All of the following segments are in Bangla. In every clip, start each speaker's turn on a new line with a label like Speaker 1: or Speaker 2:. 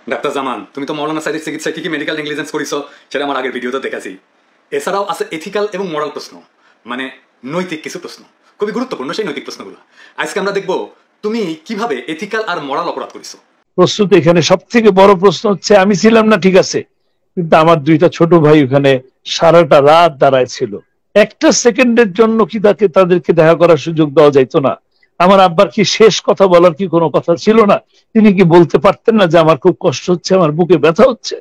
Speaker 1: ডাক্তার জামান, তুমি তো মৌলানা সাইদের চিকিৎসায় কি কি মেডিকেল নেগলিজেন্স করেছো সেটা আমার আগের ভিডিওতে দেখাছি। এছাড়াও আছে এথিক্যাল এবং মরাল প্রশ্ন, মানে নৈতিক কিছু প্রশ্ন, খুবই গুরুত্বপূর্ণ সেই নৈতিক প্রশ্নগুলো। আজকে আমরা দেখবো তুমি কিভাবে এথিক্যাল আর মরাল অপরাধ করেছো।
Speaker 2: প্রশ্ন তো এখানে সব থেকে বড় প্রশ্ন হচ্ছে, আমি ছিলাম না ঠিক আছে, কিন্তু আমার দুইটা ছোট ভাই ওখানে সারাটা রাত দাঁড়ায় ছিল। একটা সেকেন্ডের জন্য কি তাদেরকে দেখা করার সুযোগ দেওয়া যাইতো না? আমার আব্বার কি শেষ কথা বলার কি কোনো কথা ছিল না? তিনি কি বলতে পারতেন না যে আমার খুব কষ্ট হচ্ছে, আমার বুকে ব্যথা হচ্ছে?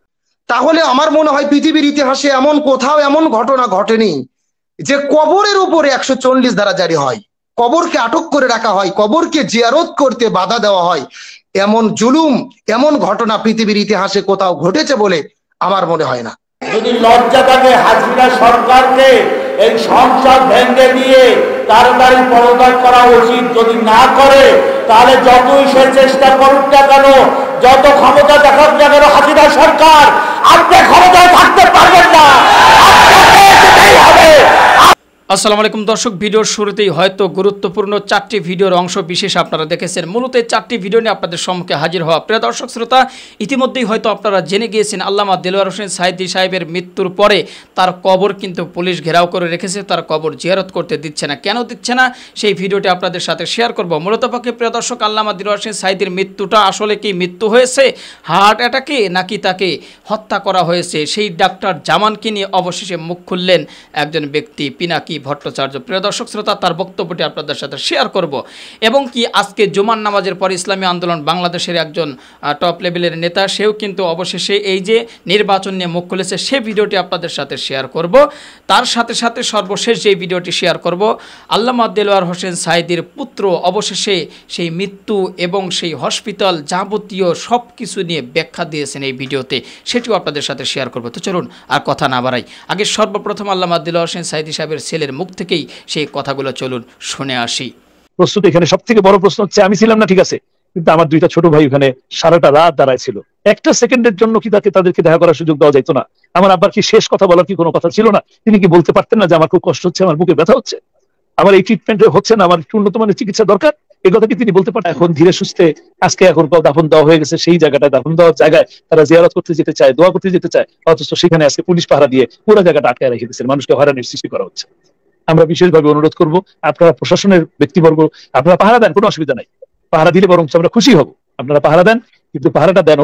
Speaker 3: তাহলে আমার মনে হয় পৃথিবীর ইতিহাসে এমন কোথাও এমন ঘটনা ঘটেনি যে কবরের উপরে 140 ধারা জারি হয়, কবরকে আটক করে রাখা হয়, কবরকে জিয়ারত করতে বাধা দেওয়া হয়। এমন জুলুম, এমন ঘটনা পৃথিবীর ইতিহাসে কোথাও ঘটেছে বলে আমার মনে হয় না।
Speaker 4: যদি লজ্জা থাকে হাসিনা সরকারকে এই সংসদ ভেঙে দিয়ে তাড়াতাড়ি পদত্যাগ করা উচিত। যদি না করে তাহলে যতই সে চেষ্টা করুক না কেন, যত ক্ষমতা দেখাক না কেন হাসিনা সরকার, আপনি ক্ষমতায় থাকতে পারবেন না, আপনাকে যেতেই হবে।
Speaker 5: আসসালামু আলাইকুম দর্শক, ভিডিওর শুরুতেই হয়তো গুরুত্বপূর্ণ 4টি ভিডিওর অংশ বিশেষ আপনারা দেখেছেন। মূলত এই 4টি ভিডিও নিয়ে আপনাদের সম্মুখে হাজির হওয়া। প্রিয় দর্শক শ্রোতা, ইতিমধ্যেই হয়তো আপনারা জেনে গিয়েছেন আল্লামা দেলোয়ার হোসেন সাঈদী সাহেবের মৃত্যুর পরে তার কবর কিন্তু পুলিশ ঘেরাও করে রেখেছে, তার কবর জিয়ারত করতে দিচ্ছে না। কেন দিচ্ছে না সেই ভিডিওটি আপনাদের সাথে শেয়ার করব। মূলত পক্ষে প্রিয় দর্শক, আল্লামা দেলোয়ার হোসেন সাঈদীর মৃত্যুটা আসলে কি মৃত্যু হয়েছে হার্ট অ্যাটাকে, নাকি তাকে হত্যা করা হয়েছে, সেই ডাক্তার জামানকে নিয়ে অবশেষে মুখ খুললেন একজন ব্যক্তি, পিনাকি ভট্টাচার্য। প্রিয় দর্শক শ্রোতা, তার বক্তব্যটি আপনাদের সাথে শেয়ার করব। এবং কি আজকে জুমার নামাজের পর ইসলামী আন্দোলন বাংলাদেশের একজন টপ লেভেলের নেতা, সেও কিন্তু অবশেষে এই যে নির্বাচন নিয়ে মুখ খুলেছে, সে ভিডিওটি আপনাদের সাথে শেয়ার করব। তার সাথে সাথে সর্বশেষ যে ভিডিওটি শেয়ার করব, আল্লামা দেলোয়ার হোসেন সাঈদীর পুত্র অবশেষে সেই মৃত্যু এবং সেই হসপিটাল যাবতীয় সব কিছু নিয়ে ব্যাখ্যা দিয়েছেন এই ভিডিওতে, সেটিও আপনাদের সাথে শেয়ার করব। তো চলুন আর কথা না বাড়াই, আগে সর্বপ্রথম আল্লামা দেলোয়ার হোসেন সাঈদী সাহেবের ছেলের মুখ থেকেই সেই কথাগুলো চলুন শুনে আসি।
Speaker 2: প্রশ্ন এখানে সব থেকে বড় প্রশ্ন হচ্ছে, আমি ছিলাম না ঠিক আছে, কিন্তু আমার দুইটা ছোট ভাই ওখানে সারাটা রাত দাঁড়ায় ছিল। একটা সেকেন্ডের জন্য কি তাদেরকে দেখা করার সুযোগ দেওয়া যাইতো না? আমার আব্বার কি শেষ কথা বলার কি কোনো কথা ছিল না? তিনি কি বলতে পারতেন না যে আমার খুব কষ্ট হচ্ছে, আমার বুকে ব্যথা হচ্ছে, আমার এই ট্রিটমেন্ট হচ্ছে না, আমার একটু উন্নত মানের চিকিৎসা দরকার? এই কথা কি তিনি বলতে পারতেন? এখন ধীরে সুস্থে আজকে এখন দাফন দেওয়া হয়ে গেছে, সেই জায়গাটায় দাফন দেওয়ার জায়গায় তারা জিয়ারত করতে যেতে চায়, দোয়া করতে যেতে চায়, অথচ সেখানে আজকে পুলিশ পাহারা দিয়ে পুরো জায়গাটা আটকায় রেখে দিচ্ছেন, মানুষকে হয়রানির সৃষ্টি করা হচ্ছে। আমরা বিশেষভাবে অনুরোধ করব, আপনারা প্রশাসনের ব্যক্তিবর্গ আপনারা পাহারা দেন, কোনো অসুবিধা নাই, পাহারা দিলে বরং আমরা খুশি হব। আপনারা পাহারা দেন, কিন্তু পাহারাটা দেন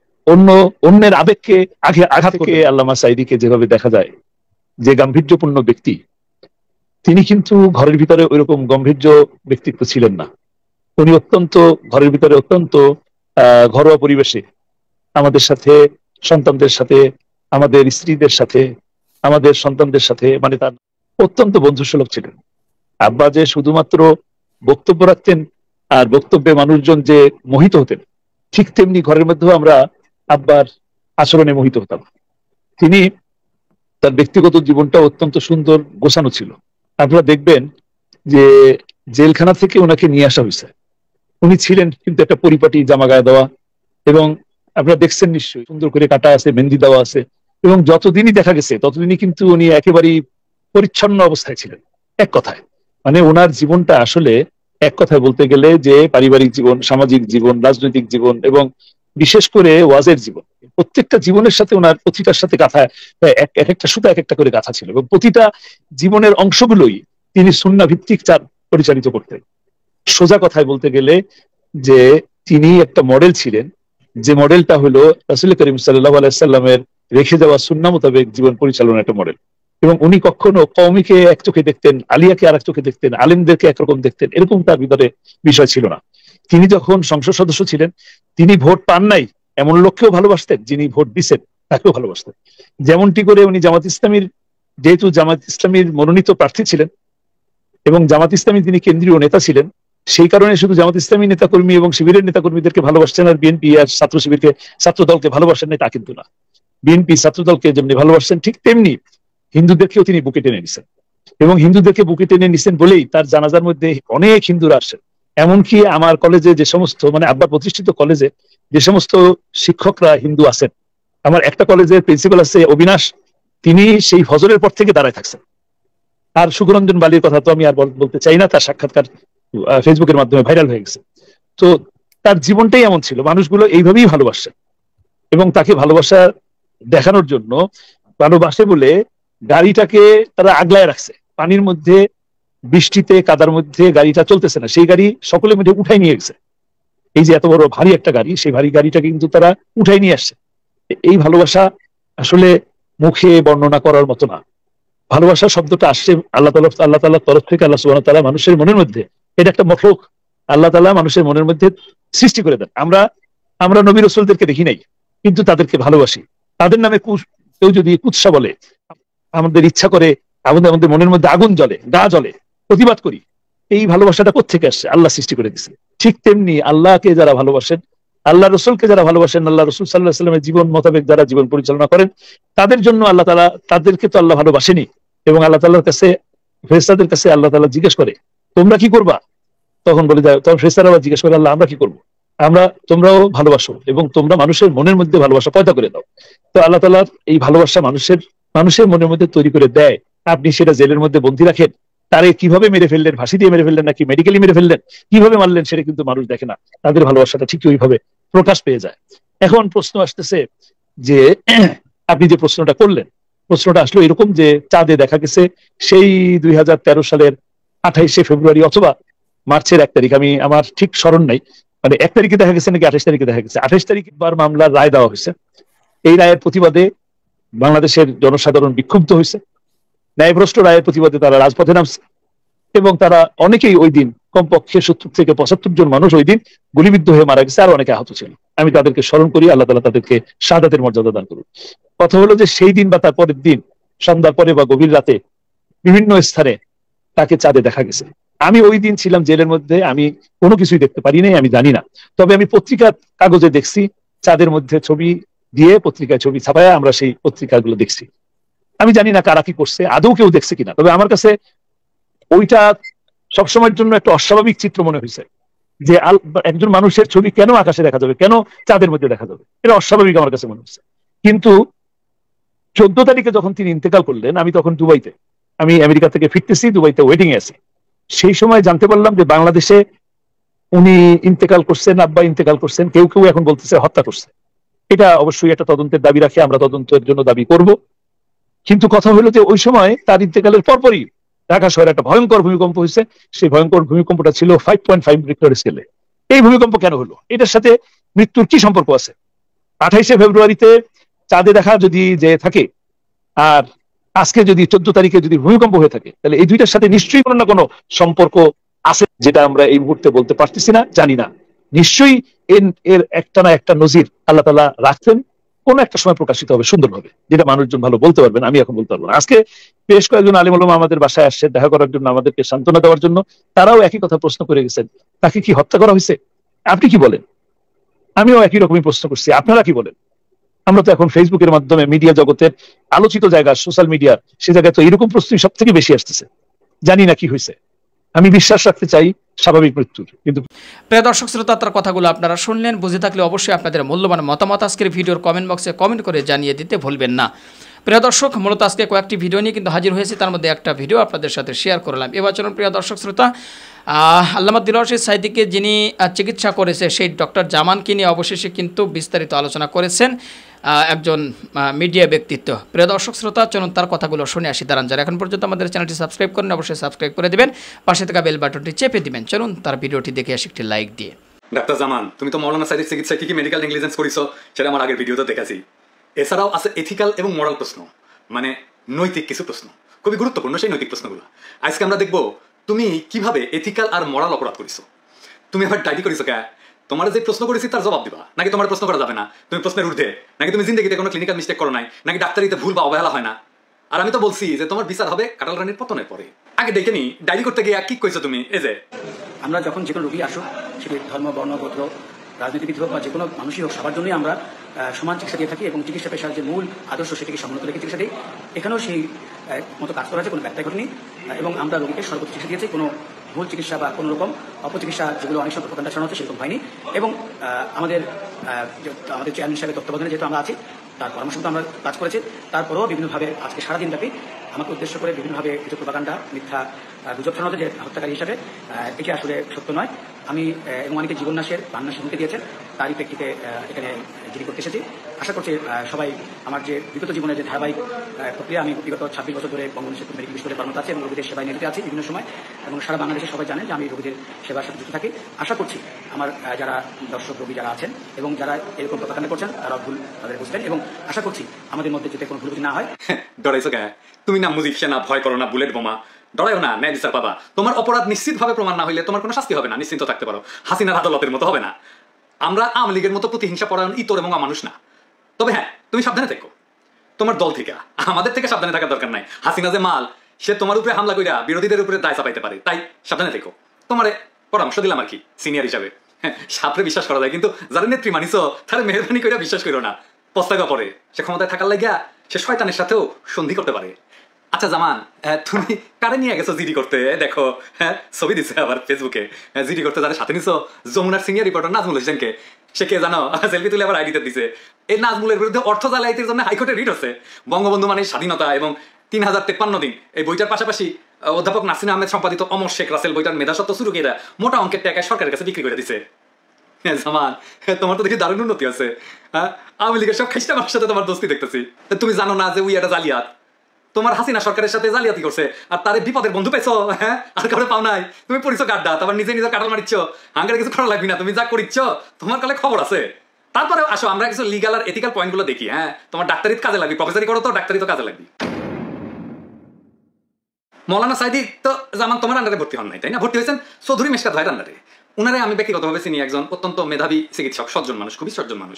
Speaker 2: অন্যের আবেগকে আঘাত করে। আল্লামা সাঈদীকে যেভাবে দেখা যায়, যে গাম্ভীর্যপূর্ণ ব্যক্তি, তিনি কিন্তু ঘরের ভিতরে ওইরকম গম্ভীর্য ব্যক্তিত্ব ছিলেন না। উনি অত্যন্ত ঘরের ভিতরে অত্যন্ত ঘরোয়া পরিবেশে আমাদের সাথে, সন্তানদের সাথে, আমাদের স্ত্রীদের সাথে, আমাদের সন্তানদের সাথে, মানে তার অত্যন্ত বন্ধুসুলভ ছিলেন। আব্বা যে শুধুমাত্র বক্তব্য রাখতেন আর বক্তব্যে মানুষজন যে মোহিত হতেন, ঠিক তেমনি ঘরের মধ্যেও আমরা আব্বার আচরণে মোহিত হতাম। তিনি তার ব্যক্তিগত জীবনটা অত্যন্ত সুন্দর গোছানো ছিল। আপনারা দেখবেন যে জেলখানা থেকে ওনাকে নিয়ে আসা হয়েছে, উনি ছিলেন কিন্তু একটা পরিপাটি জামা গায়ে দেওয়া, এবং আপনারা দেখছেন নিশ্চয়ই সুন্দর করে কাটা আছে, মেহেন্দি দেওয়া আছে, এবং যতদিনই দেখা গেছে ততদিনই কিন্তু উনি একেবারেই পরিচ্ছন্ন অবস্থায় ছিলেন। এক কথায় মানে ওনার জীবনটা আসলে এক কথায় বলতে গেলে যে পারিবারিক জীবন, সামাজিক জীবন, রাজনৈতিক জীবন এবং বিশেষ করে ওয়াজের জীবন, প্রত্যেকটা জীবনের সাথে ওনার প্রতিটার সাথে গাথা, এক একটা সুতা এক একটা করে গাথা ছিল, এবং প্রতিটা জীবনের অংশগুলোই তিনি সুন্নাহ ভিত্তিক পরিচালিত করতেন। সোজা কথায় বলতে গেলে যে তিনি একটা মডেল ছিলেন, যে মডেলটা হলো রাসূল করিম সাল্লাল্লাহু আলাইহি সাল্লামের রেখে যাওয়া সুন্নাহ মোতাবেক জীবন পরিচালনার একটা মডেল। এবং উনি কখনো কওমিকে এক চোখে দেখতেন, আলিয়াকে আর এক চোখে দেখতেন, আলেমদেরকে একরকম দেখতেন, এরকম তার ভিতরে বিষয় ছিল না। তিনি যখন সংসদ সদস্য ছিলেন, তিনি ভোট পান নাই এমন লোককেও ভালোবাসতেন, যিনি ভোট দিচ্ছেন তাকেও ভালোবাসতেন। যেমনটি করে উনি যেহেতু জামাত ইসলামীর মনোনীত প্রার্থী ছিলেন এবং জামাত ইসলামী তিনি কেন্দ্রীয় নেতা ছিলেন, সেই কারণে শুধু জামাত ইসলামী নেতাকর্মী এবং শিবিরের নেতাকর্মীদেরকে ভালোবাসছেন, আর বিএনপি আর ছাত্র শিবিরকে, ছাত্র দলকে ভালোবাসেন না তা কিন্তু না। বিএনপি ছাত্র দলকে যেমনি ভালোবাসছেন, ঠিক তেমনি হিন্দুদেরকেও তিনি বুকে টেনে নিছেন, এবং হিন্দুদেরকে বুকে টেনে নিছেন বলেই তার জানাজার মধ্যে অনেক হিন্দুরা আসেন। এমনকি আমার কলেজে যে সমস্ত, মানে আব্বা প্রতিষ্ঠিত কলেজে যে সমস্ত শিক্ষকরা হিন্দু আছেন, আমার একটা কলেজের প্রিন্সিপাল আছে অবিনাশ, তিনি সেই ফজরের পর থেকে দাঁড়ায় থাকছেন। আর সুখরঞ্জন বালির কথা তো আমি আর বলতে চাই না, তার সাক্ষাৎকার ফেসবুকের মাধ্যমে ভাইরাল হয়ে গেছে। তো তার জীবনটাই এমন ছিল, মানুষগুলো এইভাবেই ভালোবাসছেন। এবং তাকে ভালোবাসা দেখানোর জন্য ভালোবাসে বলে গাড়িটাকে তারা আগলায় রাখছে। পানির মধ্যে, বৃষ্টিতে, কাদার মধ্যে গাড়িটা চলতেছে না, সেই গাড়ি সকলে মিলে উঠাই নিয়ে গেছে। এই যে এত বড় ভারী একটা গাড়ি, সেই ভারী গাড়িটাকে কিন্তু তারা উঠাই নিয়ে আসছে। এই ভালোবাসা আসলে মুখে বর্ণনা করার মতো না। ভালোবাসা শব্দটা আসছে আল্লাহ তাআলার তরফ থেকে। আল্লাহ সুবহানাহু ওয়া তাআলা মানুষের মনের মধ্যে, এটা একটা মখলুক, আল্লাহ তাআলা মানুষের মনের মধ্যে সৃষ্টি করে দেন। আমরা নবী রাসূলদেরকে দেখি নাই, কিন্তু তাদেরকে ভালোবাসি। তাদের নামে কেউ যদি কুৎসা বলে, আমাদের ইচ্ছা করে, আমাদের মনের মধ্যে আগুন জ্বলে, গা জ্বলে, প্রতিবাদ করি। এই ভালোবাসাটা কোত্থেকে আসছে? আল্লাহ সৃষ্টি করে দিয়েছে। ঠিক তেমনি আল্লাহকে যারা ভালোবাসেন, আল্লাহ রসুলকে যারা ভালোবাসেন, আল্লাহ রসুল সাল্লাল্লাহু আলাইহি ওয়াসাল্লামের জীবন মোতাবেক যারা জীবন পরিচালনা করেন, তাদের জন্য আল্লাহ তাআলা, তাদেরকে তো আল্লাহ ভালোবাসেনি। এবং আল্লাহ তাআলার কাছে, ফেরেশতাদের কাছে আল্লাহ তাআলা জিজ্ঞেস করে, তোমরা কি করবা? তখন বলে যায়, তখন ফেরেশতারা আবার জিজ্ঞেস করে, আল্লাহ আমরা কি করবো? তোমরাও ভালোবাসো এবং তোমরা মানুষের মনের মধ্যে ভালোবাসা পয়দা করে দাও। তো আল্লাহ তাআলার এই ভালোবাসা মানুষের মনের মধ্যে তৈরি করে দেয়। আপনি সেটা জেলের মধ্যে বন্দী রাখেন, তারে কিভাবে মেরে ফেললেন, ফাঁসি দিয়ে মেরে ফেললেন নাকি মেডিকেলি মেরে ফেললেন, কিভাবে মারলেন, সেটা কিন্তু মানুষ দেখে না। তাদের ভালোবাসাটা ঠিক ওইভাবে প্রকাশ পেয়ে যায়। এখন প্রশ্ন আসতেছে যে আপনি যে প্রশ্নটা করলেন, প্রশ্নটা আসলো এরকম যে চাঁদে দেখা গেছে সেই 2013 সালের 28শে ফেব্রুয়ারি অথবা মার্চের 1 তারিখ, আমার ঠিক স্মরণ নাই, মানে 1 তারিখে দেখা গেছে নাকি 28 তারিখে দেখা গেছে। 28 তারিখ বার মামলার রায় দেওয়া হয়েছে। এই রায়ের প্রতিবাদে বাংলাদেশের জনসাধারণ বিক্ষুব্ধ হয়েছে। ন্যায়ভ্রষ্ট রায়ের প্রতিবাদে তারা রাজপথে নামছে এবং তারা অনেকেই ওই দিন, কমপক্ষে 70 থেকে 75 জন মানুষ ওই দিন গুলিবিদ্ধ হয়ে মারা গেছে, আর অনেকে আহত ছিল। আমি তাদেরকে স্মরণ করি, আল্লাহ তাআলা তাদেরকে শাহাদাতের মর্যাদা দান করুন। কথা হলো যে সেই দিন বা তার পরের দিন সন্ধ্যার পরে বা গভীর রাতে বিভিন্ন স্থানে তাকে চাঁদে দেখা গেছে। আমি ওই দিন ছিলাম জেলের মধ্যে, আমি কোনো কিছুই দেখতে পারি নাই, আমি জানি না। তবে আমি পত্রিকার কাগজে দেখছি, চাঁদের মধ্যে ছবি দিয়ে পত্রিকায় ছবি ছাপায় আমরা সেই পত্রিকাগুলো দেখছি। আমি জানি না কারা কি করছে, আদৌ কেউ দেখছে কিনা। তবে আমার কাছে ওইটা সবসময়ের জন্য একটা অস্বাভাবিক চিত্র মনে হয়েছে যে একজন মানুষের ছবি কেন আকাশে দেখা যাবে, কেন চাঁদের মধ্যে দেখা যাবে, এটা অস্বাভাবিক আমার কাছে মনে হচ্ছে। কিন্তু 14 তারিখে যখন তিনি ইন্তেকাল করলেন, আমি তখন দুবাইতে, আমি আমেরিকা থেকে ফিরতেছি, দুবাইতে ওয়েটিং এ আছি। সেই সময় জানতে পারলাম যে বাংলাদেশে উনি ইন্তেকাল করছেন, আব্বা ইন্তেকাল করছেন, কেউ কেউ এখন বলতেছে হত্যা করছে। এটা অবশ্যই একটা তদন্তের দাবি রাখে, আমরা তদন্তের জন্য দাবি করব। কিন্তু কথা হলো যে ওই সময় তার ইন্তেকালের পরপরই ঢাকা শহরে একটা ভয়ঙ্কর ভূমিকম্প হয়েছে। সেই ভয়ঙ্কর ভূমিকম্পটা ছিল 5.5 রিক্টার স্কেলে। এই ভূমিকম্প কেন হলো, এটার সাথে মৃত্যুর কি সম্পর্ক আছে? 28শে ফেব্রুয়ারিতে চাঁদে দেখা যদি যে থাকে, আর আজকে যদি 14 তারিখে যদি ভূমিকম্প হয়ে থাকে, তাহলে এই দুইটার সাথে নিশ্চয়ই কোনো না কোনো সম্পর্ক আছে, যেটা আমরা এই মুহূর্তে বলতে পারতেছি না, জানি না। নিশ্চয়ই এর একটা না একটা নজির আল্লাহ তাআলা রাখছেন, কোন একটা সময় প্রকাশিত হবে সুন্দরভাবে, যেটা মানুষজন ভালো বলতে পারবেন, আমি এখন বলতে পারবো না। আজকে বেশ কয়েকজন আলিম ওলামা আমাদের বাসায় আসছে দেখা করার জন্য, আমাদেরকে সান্ত্বনা দেওয়ার জন্য। তারাও একই কথা প্রশ্ন করে গেছেন, তাকে কি হত্যা করা হয়েছে? আপনি কি বলেন? আমিও একই রকমই প্রশ্ন করছি, আপনারা কি বলেন? আমরা তো এখন ফেসবুকের মাধ্যমে মিডিয়া জগতের আলোচিত জায়গা, সোশ্যাল মিডিয়া, সে জায়গায় তো এরকম প্রশ্নই সব থেকে বেশি আসতেছে। জানি না কি হয়েছে, আমি বিশ্বাস রাখতে চাই স্বাভাবিক মৃত্যুর। কিন্তু
Speaker 5: প্রিয় দর্শক শ্রোতা, তার কথাগুলো আপনারা শুনলেন, বুঝে থাকলে অবশ্যই আপনাদের মূল্যবান মতামত আজকের ভিডিওর কমেন্ট বক্সে কমেন্ট করে জানিয়ে দিতে ভুলবেন না। প্রিয় দর্শক, মূলত আজকে কয়েকটি ভিডিও নিয়ে কিন্তু হাজির হয়েছে, তার মধ্যে একটা ভিডিও আপনাদের সাথে শেয়ার করলাম। এবার চলুন প্রিয় দর্শক শ্রোতা, আল্লামা দিলওয়ার সাঈদীকে যিনি চিকিৎসা করেছে, সেই ডক্টর জামানকে নিয়ে অবশেষে কিন্তু বিস্তারিত আলোচনা করেছেন একজন মিডিয়া ব্যক্তিত্ব। প্রিয় দর্শক শ্রোতা, চলুন তার কথাগুলো শুনে আসি। দাঁড়ান, যারা এখন পর্যন্ত আমাদের চ্যানেলটি সাবস্ক্রাইব করেন অবশ্যই সাবস্ক্রাইব করে দেবেন, পাশে থাকা বেল বাটনটি চেপে দিবেন। চলুন তার ভিডিওটি দেখে আসি একটি লাইক দিয়ে।
Speaker 1: ডাক্তার জামান, তুমি তো মৌলানা সাঈদীর চিকিৎসায় কি কি মেডিকেল নেগলিজেন্স করেছো সেটা আমার আগের ভিডিওতে দেখাছি। এছাড়াও আছে এথিক্যাল এবং মোরাল প্রশ্ন, মানে নৈতিক কিছু প্রশ্ন, খুবই গুরুত্বপূর্ণ সেই নৈতিক প্রশ্নগুলো। আজকে আমরা দেখবো তুমি কিভাবে এথিক্যাল আর মোরাল অপরাধ করেছো। তুমি আবার ডায়েরি করেছো কে? তোমার যে প্রশ্ন করেছি তার জবাব দিবা, নাকি তোমার প্রশ্ন করা যাবে না, তুমি প্রশ্নের ঊর্ধ্বে, নাকি তুমি জিন্দেগিতে কোনো ক্লিনিক্যাল মিস্টেক করো নাই, নাকি ডাক্তারিতে ভুল বা অবহেলা হয় না। আর আমি তো বলছি যে তোমার বিচার হবে কাটাল রানীর পতনের পরে। আগে দেখে নি ডায়েরি করতে গিয়ে কি কইছো তুমি? এই যে
Speaker 6: আমরা যখন যে কোনো রোগী আসুক, সেটি ধর্ম, বর্ণ, গোত্র, রাজনীতিবিদ হোক বা যে কোনো মানুষই হোক, সবার জন্যই আমরা সমান চিকিৎসা দিয়ে থাকি এবং চিকিৎসা পেশার যে মূল আদর্শ সেটিকে সমুন্নত রেখে চিকিৎসা দিই। এখানেও সেই মতো কাজ করা হয়েছে, কোনো ব্যত্যয় ঘটেনি এবং আমরা রোগীকে সর্বোচ্চ চিকিৎসা দিয়েছি। কোনো ভুল চিকিৎসা বা কোনো রকম অপচিকিৎসা যেগুলো অনেক সময় প্রকাণ্ড ছড়ানো হচ্ছে সেরকম হয়নি। এবং আমাদের চেয়ারম্যান সাহেবের তত্ত্বাবধানে যেহেতু আমরা আছি, তার পরামর্শ মতো আমরা কাজ করেছি। তারপরেও বিভিন্নভাবে আজকে সারাদিন ব্যাপী আমাকে উদ্দেশ্য করে বিভিন্নভাবে কিছু প্রোপাগান্ডা, মিথ্যা গুজব ছড়ানো হচ্ছে যে হত্যাকারী হিসাবে, এটি আসলে সত্য নয়। আমি এবং অনেকে জীবননাশের প্রাণনাশের হুমকি দিয়েছেন। তারই প্রেক্ষিতে এখানে জিডি করতে এসেছি। আশা করছি সবাই আমার যে বিগত জীবনের যে ধারাবাহিক প্রক্রিয়া, আমি বিগত 26 বছর ধরে বঙ্গবন্ধু মেডিকেল বিশ্ববিদ্যালয়ে কর্মরত আছি এবং রোগীদের সেবায় নিয়োজিত আছি বিভিন্ন সময়, এবং সারা বাংলাদেশে সবাই জানেন যে আমি রোগীদের সেবার সাথে যুক্ত থাকি। আশা করছি আমার যারা দর্শক রোগী যারা আছেন এবং যারা এরকম প্রকাণ্ড করছেন তারা ভুল তাদের বুঝবেন, এবং আশা করছি আমাদের মধ্যে যাতে কোনো ভুল না হয়।
Speaker 1: ডরাইছো কে? তুমি না মুজিবসে না ভয় করো না বুলেট বোমা, ডরাইও না, ন্যায় বিচার পাবা। তোমার অপরাধ নিশ্চিতভাবে প্রমাণ না হইলে তোমার কোনো শাস্তি হবে না, নিশ্চিন্ত থাকতে পারো। হাসিনার আদালতের মতো হবে না। আমরা আওয়ামী লীগের মতো প্রতিহিংসা পরায়ণ ইতর এবং অমানুষ না। তবে হ্যাঁ, তুমি সাবধানে থেকো তোমার দল থেকে, আমাদের থেকে সাবধানে থাকার দরকার নাই। হাসিনা যে মাল, সে তোমার উপরে হামলা কইরা বিরোধীদের উপরে দায় চাপাইতে পারে, তাই সাবধানে থেকো। তোমারে পরামর্শ দিলাম আর কি, সিনিয়র হিসাবে। হ্যাঁ, সাপরে বিশ্বাস করা যায়, কিন্তু যারা নেত্রী মানিস তাহলে মেহরবানি করে বিশ্বাস করো না। পস্তাগা পরে সে ক্ষমতায় থাকার লাগিয়া সে শয়তানের সাথেও সন্ধি করতে পারে। আচ্ছা জামান, তুমি কারে নিয়ে গেছো জিডি করতে? দেখো, হ্যাঁ, ছবি দিচ্ছে আবার ফেসবুকে। জিডি করতে যারা সাথে নিছো, যমুনার সিনিয়র রিপোর্টার নাজমুল হোসেনকে। সে কে জানো? সেলফি তুলে আবার আইডিতে দিছে। এই নাজমুলের বিরুদ্ধে অর্থ জালিয়াতির জন্য হাইকোর্টে রিট হচ্ছে। বঙ্গবন্ধু মানে স্বাধীনতা এবং 3053 দিন, এই বইটার পাশাপাশি অধ্যাপক নাসির আহমেদ সম্পাদিত অমর শেখ রাসেল বইটার মেধাসত্ব শুরু করে মোটা অঙ্কের টাকায় সরকারের কাছে বিক্রি করে দিছে। জামান, তোমার তো দেখি দারুণ উন্নতি আছে। হ্যাঁ, আওয়ামী লীগের সব খ্রিস্টান মানুষের সাথে তোমার দোস্তি দেখতেছি। তুমি জানো না যে উই একটা জালিয়াত? তোমার হাসিনা সরকারের সাথে জালিয়াতি করছে, আর তারে বিপদের বন্ধু পেয়েছো। হ্যাঁ, আর কারো পাও নাই। তুমি পড়িছো গাড্ডা, তারপর নিজে নিজের কাটাল মারিচ্ছ। হাঙ্গারে কিছু করা লাগবে না, তুমি যা করিচ্ছ তোমার কালে খবর আছে। তারপরে আসো আমরা কিছু লিগাল আর এথিক্যাল পয়েন্ট গুলো দেখি। হ্যাঁ, তোমার ডাক্তারিত কাজে লাগবে, প্রফেসরি করো তো ডাক্তারি তো কাজে লাগবে। মৌলানা সাইদি তো জামান তোমার আন্ডারে ভর্তি হন নাই, তাই না? ভর্তি হয়েছেন চৌধুরী মেশকাত ভাইয়ের আন্ডারে। উনারে আমি ব্যক্তিগতভাবে চিনি, একজন অত্যন্ত মেধাবী চিকিৎসক, সজ্জন মানুষ, খুবই সজ্জন মানুষ।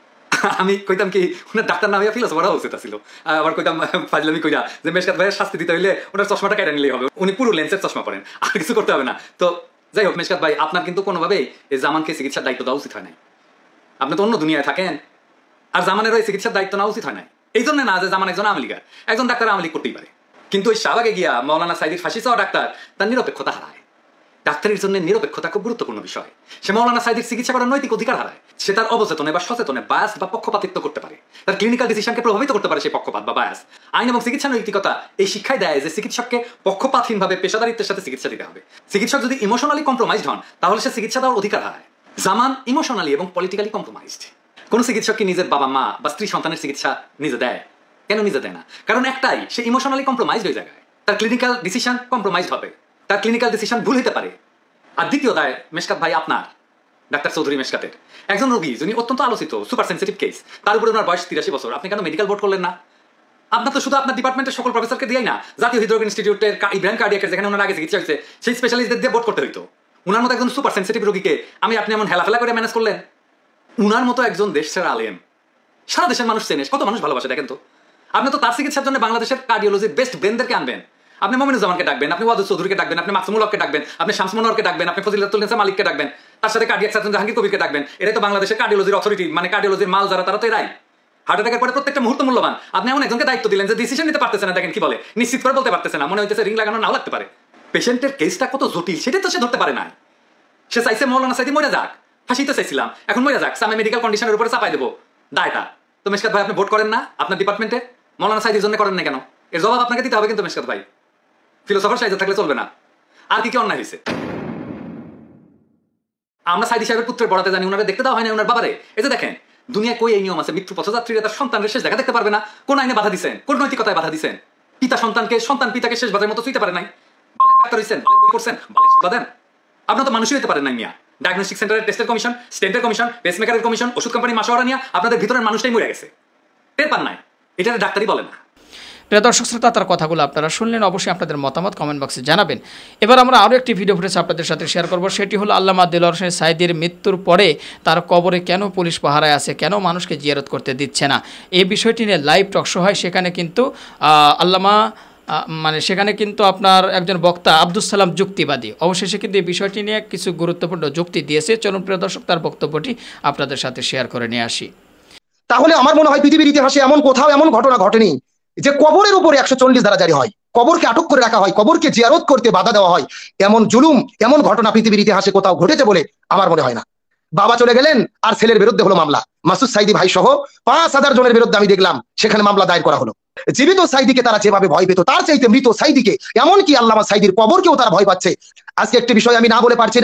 Speaker 1: আমি কইতাম কি, ওনার ডাক্তার নামে ফিলোসফার হওয়া উচিত ছিল। আবার কইতাম ফাজলামি কইরা যে মেশকাত ভাইয়ের শাস্তি দিতে হইলে ওনার চশমাটা কেটে নিলেই হবে, উনি পুরো লেন্সের চশমা পরেন, আর কিছু করতে হবে না। তো যাই হোক, মেশকাত ভাই, আপনার কিন্তু কোনোভাবেই এই জামানকে চিকিৎসার দায়িত্ব দেওয়া উচিত হয় নাই। আপনি তো অন্য দুনিয়ায় থাকেন, আর জামানের ওই চিকিৎসার দায়িত্ব নেওয়া উচিত হয় নাই। এই জন্য না যে জামান একজন আওয়ামী লীগার, একজন ডাক্তার আওয়ামী লীগ করতেই পারে, কিন্তু ওই শাহবাগে গিয়া মৌলানা সাইদির ফাঁসি চাওয়া ডাক্তার তার নিরপেক্ষতা হারায়। ডাক্তারের জন্য নিরপেক্ষতা খুব গুরুত্বপূর্ণ বিষয়। সে মৌলানা সাইদির চিকিৎসা করার নৈতিক অধিকার হারায়। সে তার অবচেতনে বা সচেতনে বায়াস বা পক্ষপাতিত্ব করতে পারে, তার ক্লিনিক্যাল ডিসিশনকে প্রভাবিত করতে পারে সেই পক্ষপাত বা বায়াস। আইন এবং চিকিৎসা নৈতিকতা এই শিক্ষায় দেয় যে চিকিৎসককে পক্ষপাতহীনভাবে পেশাদারিত্বের সাথে চিকিৎসা দিতে হবে। চিকিৎসক যদি ইমোশনালি কম্প্রোমাইজড হন, তাহলে সে চিকিৎসা দেওয়ার অধিকার হারায়। জামান ইমোশনালি এবং পলিটিক্যালি কম্প্রোমাইজড। কোন চিকিৎসক কি নিজের বাবা মা বা স্ত্রী সন্তানের চিকিৎসা নিজে দেয়? কেন নিজে দেয় না? কারণ একটাই, সে ইমোশনালি কম্প্রোমাইজড হয়ে যায়। তার ক্লিনিক্যাল ডিসিশন কম্প্রোমাইজড হবে, তার ক্লিনিক্যাল ডিসিশন ভুল হতে পারে। আর দ্বিতীয় দায় মেশকাত ভাই আপনার, ডাক্তার চৌধুরী মেশকাতের, একজন রোগী যিনি অত্যন্ত আলোচিত সুপার সেন্সিটিভ কেস, তার উপরে ওনার বয়স 83 বছর, আপনি কেন মেডিকেল বোর্ড করলেন না? আপনার তো শুধু আপনার ডিপার্টমেন্টের সকল প্রফেসরকে দিয়েই না, জাতীয় হৃদরোগ ইনস্টিটিউটের ইব্রাহিম কার্ডিয়াকের যেখানে ওনার আগে চিকিৎসা হয়েছে সেই স্পেশালিস্টদের দিয়ে বোর্ড করতে হইতো। উনার মতো একজন সুপার সেন্সিটিভ রোগীকে আপনি এমন হেলাফেলা করে ম্যানেজ করলেন। উনার মতো একজন দেশ ছেড়া আলেম, সারা দেশের মানুষ চেনে, কত মানুষ ভালোবাসে দেখেন তো। আপনি তো তার চিকিৎসার জন্য বাংলাদেশের কার্ডিওলজির বেস্ট ব্রেনদেরকে আনবেন। আপনি মমিনুজ্জামানকে ডাকবেন, আপনি ওয়াদুদ চৌধুরীকে ডাকবেন, আপনি মাকসুমুল হককে ডাকবেন, আপনি শামস মনোয়ারকে ডাকবেন, আপনি ফজিলাতুল নিসা মালিককে ডাকবেন, তার সাথে কার্ডিয়াক সার্জন জাহাঙ্গীর কবিরকে ডাকবেন। এটাই তো বাংলাদেশের কার্ডিওলজির অথরিটি, মানে কার্ডিওলজির মাল যারা, তারা তো এরাই। হার্ট অ্যাটাকের পরে প্রত্যেকটা মুহূর্ত মূল্যবান। আপনি এমন একজনকে দায়িত্ব দিলেন যে ডিসিশন নিতে পারতেছে না, দেখেন কি বলে, নিশ্চিত করে বলতে পারতেছে না, মনে হইতেছে রিং লাগানো নাও লাগতে পারে। পেশেন্টের কেসটা কত জটিল সেটাই তো সে ধরতে পারে না। সে চাইছে মৌলানা সাইদি মরে যাক, ফাঁসি তো চাইছিলাম, এখন মরে যাক, সামনে মেডিকেল কন্ডিশনের উপরে চাপাই দেবো দায়টা। তো মেশকাত ভাই, আপনি ভোট করেন না আপনার ডিপার্টমেন্টে, মৌলানা সাইদির জন্য করেন না কেন? এর জবাব আপনাকে দিতে হবে কিন্তু মেশকাত ভাই। ফিলোসফার সাইজে থাকলে চলবে না। আর কি কি অন্যায় হয়েছে? আমরা সাইদি সাহেবের পুত্রের বড়াতে জানি, ওনারা দেখতে দেওয়া হয় না ওনার বাবারে। এই যে দেখেন, দুনিয়া কই এই নিয়ম আছে, মৃত্যু পথযাত্রীরা তার সন্তানের শেষ দেখা দেখতে পারবে না? কোন আইনে বাধা দিচ্ছেন? কোন নৈতিকতায় বাধা দিচ্ছেন? পিতা সন্তানকে, সন্তান পিতাকে শেষ বাদের মতো চুইতে পারে নাই। ডাক্তার হইছেন, বই করছেন, বাদেন আপনার তো মানুষই হতে পারেন নাই মিয়া। ডায়াগনস্টিক সেন্টারের টেস্টের কমিশন, স্টেন্টের কমিশন, পেসমেকারের কমিশন, ওষুধ কোম্পানি মাসোয়ারা নিয়ে আপনাদের ভিতরের মানুষটাই মরে গেছে, টের পান নাই। এটা ডাক্তারই বলে না।
Speaker 5: প্রিয় দর্শক শ্রোতা, তার কথাগুলো আপনারা শুনলেন। অবশ্যই আপনাদের মতামত কমেন্ট বক্সে জানাবেন। এবার আমরা আরও একটি ভিডিও ফুটেজ আপনাদের সাথে শেয়ার করব। সেটি হলো আল্লামা দেলোয়ার হোসেন সাইদির মৃত্যুর পরে তার কবরে কেন পুলিশ পাহারায় আছে, কেন মানুষকে জিয়ারত করতে দিচ্ছে না, এই বিষয়টি নিয়ে লাইভ টক শো হয়। সেখানে কিন্তু সেখানে কিন্তু আপনার একজন বক্তা আব্দুস সালাম যুক্তিবাদী অবশেষে কিন্তু এই বিষয়টি নিয়ে কিছু গুরুত্বপূর্ণ যুক্তি দিয়েছে। চলুন প্রিয় দর্শক, তার বক্তব্যটি আপনাদের সাথে শেয়ার করে নিয়ে আসি।
Speaker 3: তাহলে আমার মনে হয় পৃথিবীর ইতিহাসে এমন কোথাও এমন ঘটনা ঘটেনি যে কবরের উপরে 140 ধারা জারি হয়, কবরকে আটক করে রাখা হয়, কবরকে জিয়ারত করতে বাধা দেওয়া হয়। এমন জুলুম, এমন ঘটনা পৃথিবীর ইতিহাসে কোথাও ঘটেছে বলে আমার মনে হয় না। বাবা চলে গেলেন আর ছেলের বিরুদ্ধে হলো মামলা। মাসুদ সাইদি ভাই সহ 5000 জনের বিরুদ্ধে আমি দেখলাম সেখানে মামলা দায়ের করা হলো। জীবিত সাইদিকে তারা যেভাবে ভয় পেত, তার চাইতে মৃত সাইদিকে, এমনকি আল্লামা সাইদির কবরকেও তারা ভয় পাচ্ছে। আজকে একটি বিষয় আমি না বলে পারছি না,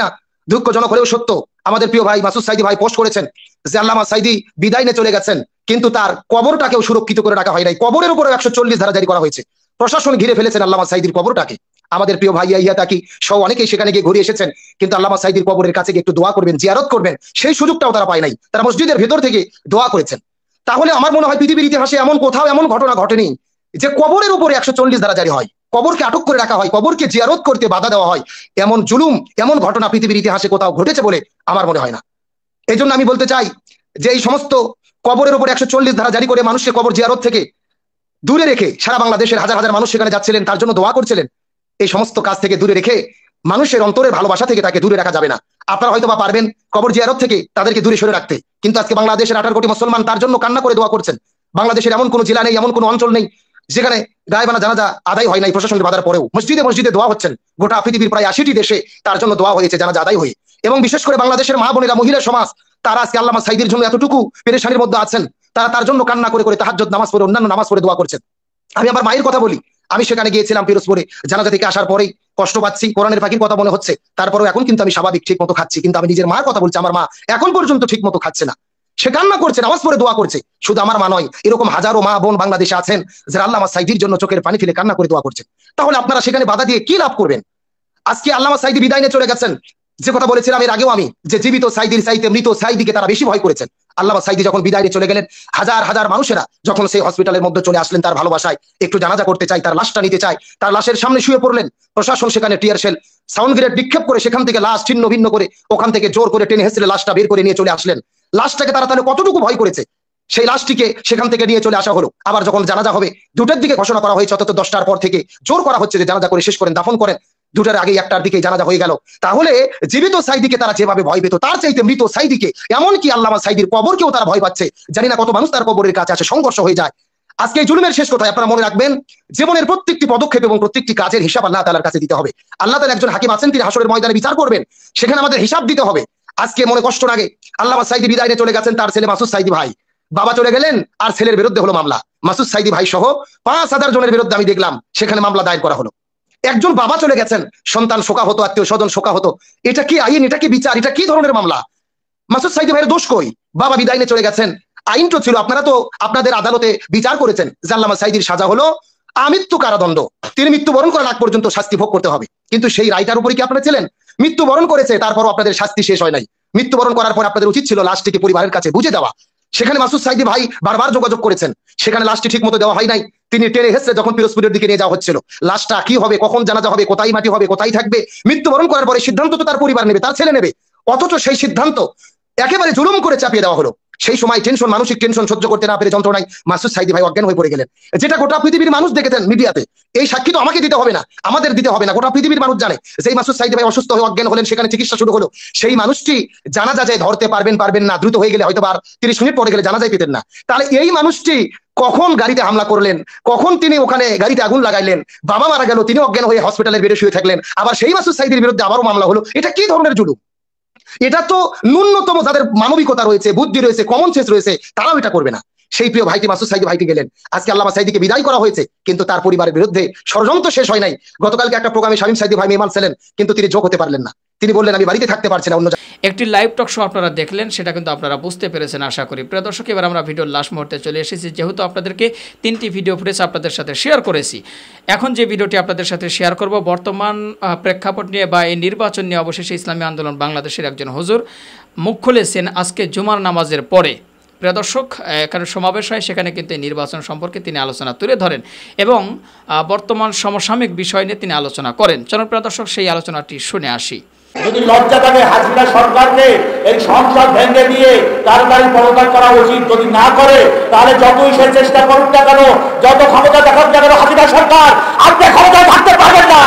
Speaker 3: দুঃখজনক হলেও সত্য, আমাদের প্রিয় ভাই মাসুদ সাইদি ভাই পোস্ট করেছেন যে আল্লামা সাইদি বিদায় নিয়ে চলে গেছেন, কিন্তু তার কবরটাকেও সুরক্ষিত করে রাখা হয় নাই। কবরের উপরে 140 ধারা জারি করা হয়েছে। প্রশাসন ঘিরে ফেলেছেন আল্লামা সাইদির কবরটাকে। আমাদের প্রিয় ভাই ইয়া তাকি সহ অনেকেই সেখানে গিয়ে ঘুরে এসেছেন, কিন্তু আল্লামা সাইদির কবরের কাছে গিয়ে একটু দোয়া করবেন, জিয়ারত করবেন, সেই সুযোগটাও তারা পায় নাই। তারা মসজিদের ভেতর থেকে দোয়া করেছেন। তাহলে আমার মনে হয় পৃথিবীর ইতিহাসে এমন কোথাও এমন ঘটনা ঘটেনি যে কবরের উপরে 140 ধারা জারি হয়, কবরকে আটক করে রাখা হয়, কবরকে জিয়ারত করতে বাধা দেওয়া হয়। এমন জুলুম, এমন ঘটনা পৃথিবীর ইতিহাসে কোথাও ঘটেছে বলে আমার মনে হয় না। এই জন্য আমি বলতে চাই যে এই সমস্ত কবরের উপরে 140 ধারা জারি করে মানুষকে কবর জিয়ারত থেকে দূরে রেখে সারা বাংলাদেশের হাজার হাজার মানুষ সেখানে যাচ্ছিলেন, তার জন্য দোয়া করছিলেন। এই সমস্ত কাজ থেকে দূরে রেখে মানুষের অন্তরের ভালোবাসা থেকে তাকে দূরে রাখা যাবে না। আপনারা হয়তো বা পারবেন কবর জিয়ারত থেকে তাদেরকে দূরে সরে রাখতে, কিন্তু আজকে বাংলাদেশের 18 কোটি মুসলমান তার জন্য কান্না করে দোয়া করছেন। বাংলাদেশের এমন কোনো জেলা নেই, এমন কোনো অঞ্চল নেই যেখানে গায়েবানা জানাজা আদায় হয় নাই প্রশাসনের বাধার পরেও। মসজিদে মসজিদে দোয়া হচ্ছেন। গোটা পৃথিবীর প্রায় 80টি দেশে তার জন্য দোয়া হয়েছে জানাজা আদায় হয়ে। এবং বিশেষ করে বাংলাদেশের মা বোনেরা, মহিলা সমাজ, তারা আজকে আল্লামা সাইদির জন্য এতটুকু পেরেশানির মধ্যে আছেন, তারা তার জন্য কান্না করে করে তাহাজ্জুদ নামাজ পড়ে, অন্যান্য নামাজ পড়ে দোয়া করছেন। আমি আমার মায়ের কথা বলি, আমি সেখানে গিয়েছিলাম পিরোজপুরে, জানাজা থেকে আসার পরেই কষ্ট পাচ্ছি, কোরআনের ফাঁকির কথা মনে হচ্ছে, তারপরেও এখন কিন্তু আমি স্বাভাবিক ঠিক মতো খাচ্ছি। কিন্তু আমি নিজের মার কথা বলছি, আমার মা এখন পর্যন্ত ঠিক মতো খাচ্ছে না, সে কান্না করছে, নামাজ পড়ে দোয়া করছে। শুধু আমার মা নয়, এরকম হাজারো মা বোন বাংলাদেশে আছেন যারা আল্লামা সাইদির জন্য চোখের পানি ফেলে কান্না করে দোয়া করছেন। তাহলে আপনারা সেখানে বাধা দিয়ে কি লাভ করবেন? আজকে আল্লামা সাইদি বিদায় নিয়ে চলে গেছেন, যে কথা বলেছিলাম এর আগেও আমি, যে জীবিত সাইদির চাইতে মৃত সাইদিকে তারা বেশি ভয় করেছেন। আল্লামা সাইদি যখন বিদায় নিয়ে চলে গেলেন, হাজার হাজার মানুষেরা যখন সেই হসপিটালের মধ্যে চলে আসলেন তার ভালোবাসায়, একটু জানাজা করতে চাই, তার লাশটা নিতে চাই, তার লাশের সামনে শুয়ে পড়লেন। প্রশাসন সেখানে টিয়ার শেল, সাউন্ড গ্রেনেড নিক্ষেপ করে সেখান থেকে লাশ ছিন্ন ভিন্ন করে ওখান থেকে জোর করে টেনে হেসড়ে লাশটা বের করে নিয়ে চলে আসলেন। লাশটাকে তারা তাহলে কতটুকু ভয় করেছে, সেই লাশটিকে সেখান থেকে নিয়ে চলে আসা হলো। আবার যখন জানাজা হবে 2টার দিকে ঘোষণা করা হয়েছে, অন্তত 10টার পর থেকে জোর করা হচ্ছে যে জানাজা করে শেষ করেন, দাফন করেন। 2টার আগে 1টার দিকে জানাজা হয়ে গেল। তাহলে জীবিত সাইদিকে তারা যেভাবে ভয় পেত, তার চাইতে মৃত সাইদিকে, এমনকি আল্লামা সাইদির কবরকেও তারা ভয় পাচ্ছে। জানি না কত মানুষ তার কবরের কাছে আসে, সংঘর্ষ হয়ে যায়। আজকে এই জুলুমের শেষ কথায় আপনারা মনে রাখবেন, জীবনের প্রত্যেকটি পদক্ষেপ এবং প্রত্যেকটি কাজের হিসাব আল্লাহ তাআলার কাছে দিতে হবে। আল্লাহ তাআলা একজন হাকিম আছেন, তিনি হাসরের ময়দানে বিচার করবেন, সেখানে আমাদের হিসাব দিতে হবে। আজকে মনে কষ্ট লাগে, আল্লামা সাইদি বিদায় নিয়ে চলে গেছেন, তার ছেলে মাসুদ সাইদি ভাই, বাবা চলে গেলেন আর ছেলের বিরুদ্ধে হলো মামলা। মাসুদ সাইদি ভাই সহ 5000 জনের বিরুদ্ধে আমি দেখলাম সেখানে মামলা দায়ের করা হলো। একজন বাবা চলে গেছেন, সন্তান শোকা হতো, আত্মীয় স্বজন শোকা হতো। এটা কি আইন? এটা কি বিচার? এটা কি ধরনের মামলা? মাসুদ সাইদি ভাইয়ের দোষ কই? বাবা বিদায় নিয়ে চলে গেছেন, আইন তো ছিল, আপনারা তো আপনাদের আদালতে বিচার করেছেন যে আল্লামা সাইদির সাজা হলো আমৃত্যু কারাদণ্ড, তিনি মৃত্যুবরণ করার আগ পর্যন্ত শাস্তি ভোগ করতে হবে। কিন্তু সেই রায়টার উপরে কি আপনারা ছিলেন? মৃত্যুবরণ করেছে, তারপরও আপনাদের শাস্তি শেষ হয় নাই। মৃত্যুবরণ করার পর আপনাদের উচিত ছিল লাশটিকে পরিবারের কাছে বুঝে দেওয়া। সেখানে মাসুদ সাইদি ভাই বারবার যোগাযোগ করেছেন, সেখানে লাশটি ঠিক মতো দেওয়া হয় নাই। তিনি টেনে হেসড়ে যখন পিরোজপুরের দিকে নিয়ে যাওয়া হচ্ছিল, লাশটা কি হবে, কখন জানাজা হবে, কোথায় মাটি হবে, কোথায় থাকবে, মৃত্যুবরণ করার পরে সিদ্ধান্ত তো তার পরিবার নেবে, তার ছেলে নেবে। অথচ সেই সিদ্ধান্ত একেবারে জুলুম করে চাপিয়ে দেওয়া হলো। সেই সময় টেনশন, মানসিক টেনশন সহ্য করতে না পেরে যন্ত্রণায় মাসুদ সাইদি ভাই অজ্ঞান হয়ে পড়ে গেলেন, যেটা গোটা পৃথিবীর মানুষ দেখেছেন মিডিয়াতে। এই সাক্ষী তো আমাকে দিতে হবে না, আমাদের দিতে হবে না, গোটা পৃথিবীর মানুষ জানে যে মাসুদ সাইদি ভাই অসুস্থ হয়ে অজ্ঞান হলেন, সেখানে চিকিৎসা শুরু হলো। সেই মানুষটি জানাজা যায় ধরতে পারবেন না, দ্রুত হয়ে গেলে হয়তো আর 30 মিনিট পরে গেলে জানাজাই পেতেন না। তাহলে এই মানুষটি কখন গাড়িতে হামলা করলেন, কখন তিনি ওখানে গাড়িতে আগুন লাগাইলেন, বাবা মারা গেল, তিনি অজ্ঞান হয়ে হসপিটালের বেডে শুয়ে থাকলেন, আবার সেই মাসুদ সাইদির বিরুদ্ধে আবারও মামলা হলো। এটা কি ধরনের জুলুম? এটা তো ন্যূনতম যাদের মানবিকতা রয়েছে, বুদ্ধি রয়েছে, কমন সেন্স রয়েছে, তারাও এটা করবে না। সেই প্রিয় ভাইটি মাসুদ সাইদি ভাইটি গেলেন, আজকে আল্লামা সাইদিকে বিদায় করা হয়েছে, কিন্তু তার পরিবারের বিরুদ্ধে ষড়যন্ত্র শেষ হয় নাই। গতকালকে একটা প্রোগ্রামে শামীম সাইদি ভাই মেহমান ছিলেন, কিন্তু তিনি যোগ হতে পারলেন না। তিনি বললেন আমি বাড়িতে থাকতে পারছি না, অন্য
Speaker 5: একটি লাইভ টক শো আপনারা দেখলেন, সেটা কিন্তু আপনারা বুঝতে পেরেছেন আশা করি। প্রিয় দর্শক, এবার আমরা ভিডিওর লাস্ট মুহূর্তে চলে এসেছি। যেহেতু আপনাদেরকে 3টি ভিডিও ফুটেজ আপনাদের সাথে শেয়ার করেছি, এখন যে ভিডিওটি আপনাদের সাথে শেয়ার করব বর্তমান প্রেক্ষাপট নিয়ে বা এই নির্বাচন নিয়ে, অবশেষে ইসলামী আন্দোলন বাংলাদেশের একজন হুজুর মুখ খুলেছেন আজকে জুমার নামাজের পরে। প্রিয় দর্শক, এখানে সমাবেশ হয়, সেখানে কিন্তু এই নির্বাচন সম্পর্কে তিনি আলোচনা তুলে ধরেন এবং বর্তমান সমসাময়িক বিষয় নিয়ে তিনি আলোচনা করেন। চলুন প্রিয় দর্শক, সেই আলোচনাটি শুনে আসি।
Speaker 4: যদি লজ্জা থাকে হাসিনা সরকারকে এই সংসদ ভেঙে দিয়ে তাড়াতাড়ি পদত্যাগ করা উচিত। যদি না করে তাহলে যতই সে চেষ্টা করুক না কেন, যত ক্ষমতা দেখাক না কেন হাসিনা সরকার, আপনি ক্ষমতায় থাকতে পারবেন না,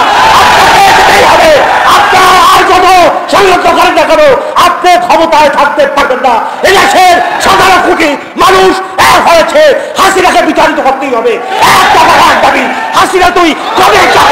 Speaker 4: হবে আপনার আর যত ষড়যন্ত্র করেন না কেন আপনি ক্ষমতায় থাকতে পারবেন না। এই দেশের 17 কোটি মানুষ এক হয়েছে, হাসিনাকে বিচারিত করতেই হবে। একটা দাবি, হাসিনা তুই কবে চাই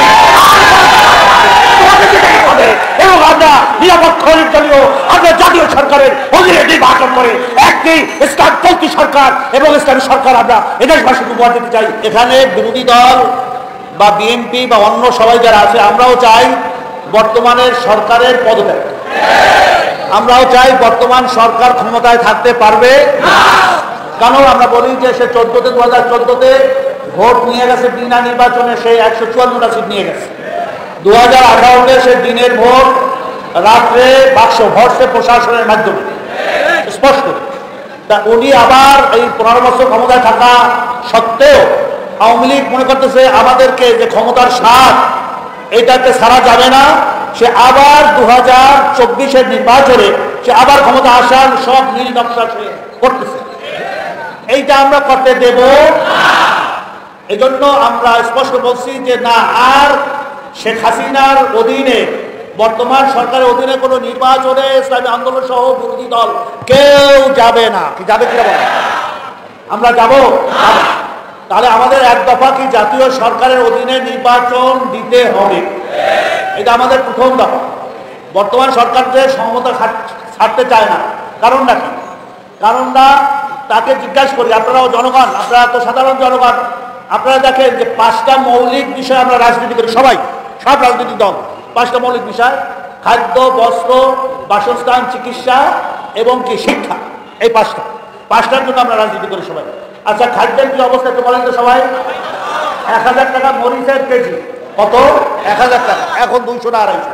Speaker 4: এবং আমরা নিরাপত্তার জন্য আমরা জাতীয় সরকারের অধীনে নির্বাচন করে একটি ইসলামপন্থী সরকার এবং ইসলামী সরকার আমরা এদেশবাসীকে উপহার দিতে চাই। এখানে বিরোধী দল বা বিএনপি বা অন্য সবাই যারা আছে, আমরাও চাই বর্তমানের সরকারের পদত্যাগ। আমরাও চাই বর্তমান সরকার ক্ষমতায় থাকতে পারবে না। কারণ আমরা বলি যে সে 2014-তে ভোট নিয়ে গেছে বিনা নির্বাচনে, সে 154টা সিট নিয়ে গেছে। 2018-তে সে দিনের ভোট, রাত্রে বাক্স ভোটে প্রশাসনের মাধ্যমে স্পষ্ট। তা উনি আবার এই 15 বছর ক্ষমতায় থাকা সত্ত্বেও আওয়ামী লীগ মনে করতেছে আমাদেরকে যে ক্ষমতার স্বাদ এটাকে ছাড়া যাবে না, সে আবার 2024-এর নির্বাচনে সে আবার ক্ষমতা আসার সব নীল নকশা সে করতেছে। এইটা আমরা করতে দেব না। এই জন্য আমরা স্পষ্ট বলছি যে না, আর শেখ হাসিনার অধীনে, বর্তমান সরকারের অধীনে কোনো নির্বাচনে ইসলামী আন্দোলন সহ বিরোধী দল কেউ যাবে না। কি যাবে কিনা বলেন? আমরা যাব? তাহলে আমাদের এক দফা কি জাতীয় সরকারের অধীনে নির্বাচন দিতে হবে, এটা আমাদের প্রথম দফা। বর্তমান সরকার যে ক্ষমতা ছাড়তে চায় না, কারণটা কি? কারণটা তাকে জিজ্ঞাসা করি, আপনারাও জনগণ, আপনারা তো সাধারণ জনগণ, আপনারা দেখেন যে 5টা মৌলিক বিষয় আমরা রাজনীতি করি, সবাই, সব রাজনৈতিক দল। 5টা মৌলিক বিষয়: খাদ্য, বস্ত্র, বাসস্থান, চিকিৎসা এবং কি শিক্ষা। এই 5টার জন্য আমরা রাজনীতি করি সবাই। আচ্ছা, খাদ্যের কি অবস্থা একটু বলেন তো সবাই। 1000 টাকা মরিচের কেজি, কত? 1000 টাকা, এখন 200 না 250।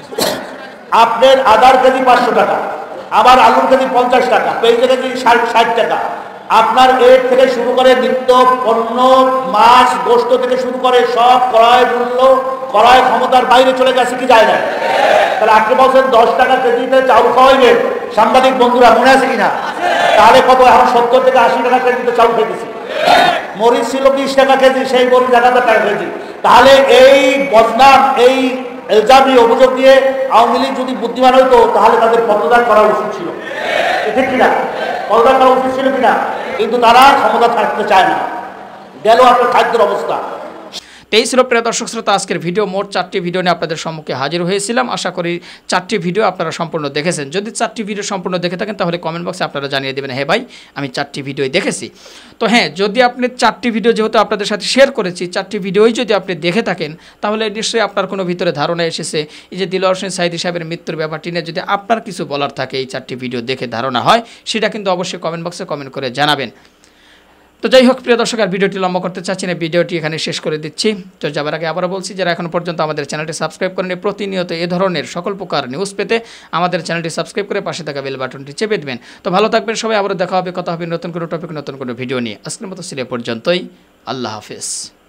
Speaker 4: আপনার আদার কেজি 500 টাকা, আবার আলুর কেজি 50 টাকা, পেঁয়াজের কেজি 60 টাকা। আপনার এর থেকে শুরু করে নিত্য পণ্য, মাছ, গোশত থেকে শুরু করে সব ক্রয় মূল্য, ক্রয় ক্ষমতার বাইরে চলে গেছে, কি যায় না? তাহলে আপনি বলছেন 10 টাকা কেজিতে চাউল খাওয়াইবেন, সাংবাদিক বন্ধুরা মনে আছে কিনা? তাহলে কত? এখন 70 থেকে 80 টাকা কেজিতে চাউল খেতেছি। মরিচ ছিল 20 টাকা কেজি, সেই মরিচ 1000 টাকা কেজি। তাহলে এই বদনাম, এই এলজামি অভিযোগ দিয়ে আওয়ামী লীগ যদি বুদ্ধিমান হইতো তাহলে তাদের পদত্যাগ করা উচিত ছিল, ঠিক কিনা? পদত্যাগ করা উচিত ছিল কিনা? কিন্তু তারা ক্ষমতা থাকতে চায় না। গেল আপনার খাদ্যের অবস্থা।
Speaker 5: এই ছিল প্রিয় দর্শক শ্রোতা আজকের ভিডিও। মোট 4টি ভিডিও নিয়ে আপনাদের সম্মুখে হাজির হয়েছিলাম। আশা করি 4টি ভিডিও আপনারা সম্পূর্ণ দেখেছেন। যদি 4টি ভিডিও সম্পূর্ণ দেখে থাকেন তাহলে কমেন্ট বক্সে আপনারা জানিয়ে দেবেন, হ্যাঁ ভাই আমি 4টি ভিডিওই দেখেছি। তো হ্যাঁ, যদি আপনি 4টি ভিডিও যেহেতু আপনাদের সাথে শেয়ার করেছি, 4টি ভিডিওই যদি আপনি দেখে থাকেন তাহলে নিশ্চয়ই আপনার কোনো ভিতরে ধারণা এসেছে। এই যে দিলওয়ার হোসেন সাঈদী সাহেবের মৃত্যুর ব্যাপারটি নিয়ে যদি আপনার কিছু বলার থাকে, এই 4টি ভিডিও দেখে ধারণা হয়, সেটা কিন্তু অবশ্যই কমেন্ট বক্সে কমেন্ট করে জানাবেন। তো যাই হোক প্রিয় দর্শক, আর ভিডিওটি লম্বা করতে চাচ্ছি না, ভিডিওটি এখানে শেষ করে দিচ্ছি। তো যাবার আগে আবারও বলছি, যারা এখন পর্যন্ত আমাদের চ্যানেলটি সাবস্ক্রাইব করেনি, প্রতিনিয়ত এ ধরনের সকল প্রকার নিউজ পেতে আমাদের চ্যানেলটি সাবস্ক্রাইব করে পাশে থাকা বেল বাটনটি চেপে দেবেন। তো ভালো থাকবেন সবাই, আবারও দেখা হবে, কথা হবে নতুন কোনো টপিক, নতুন কোনো ভিডিও নিয়ে। আজকের মতো ছিল এ পর্যন্তই। আল্লাহ হাফেজ।